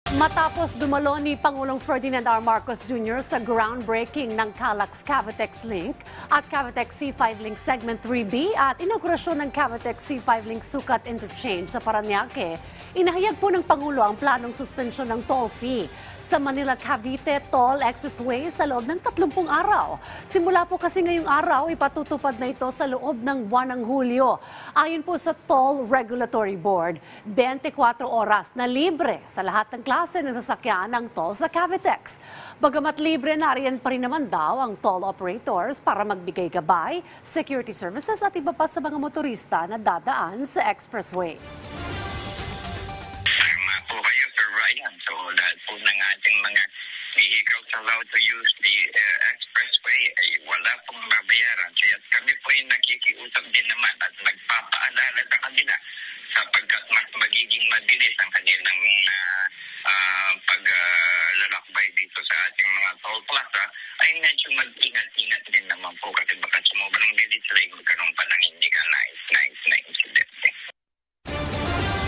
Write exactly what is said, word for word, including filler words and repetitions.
Matapos dumalo ni Pangulong Ferdinand R. Marcos Junior sa groundbreaking ng Calax Cavitex Link at Cavitex C five Link Segment three B at inaugurasyon ng Cavitex C five Link Sukat Interchange sa Parañaque, inahayag po ng Pangulo ang planong suspensyon ng toll fee sa Manila-Cavite Toll Expressway sa loob ng tatlumpung araw. Simula po kasi ngayong araw, ipatutupad na ito sa loob ng buwan ng Hulyo. Ayon po sa Toll Regulatory Board, twenty-four oras na libre sa lahat ng klase ng sasakyan ng toll sa Cavitex. Bagamat libre na riyan pa rin naman daw ang toll operators para magbigay gabay, security services at iba pa sa mga motorista na dadaan sa expressway. Tama po kayo, Sir Ryan. So, lahat po ng ating mga vehicles allowed to use the uh, expressway ay wala pong babayaran. Kaya kami po ay nakikiusap din naman at nagpapaalala sa kanila sapagkat mas magiging mabilis ang kanila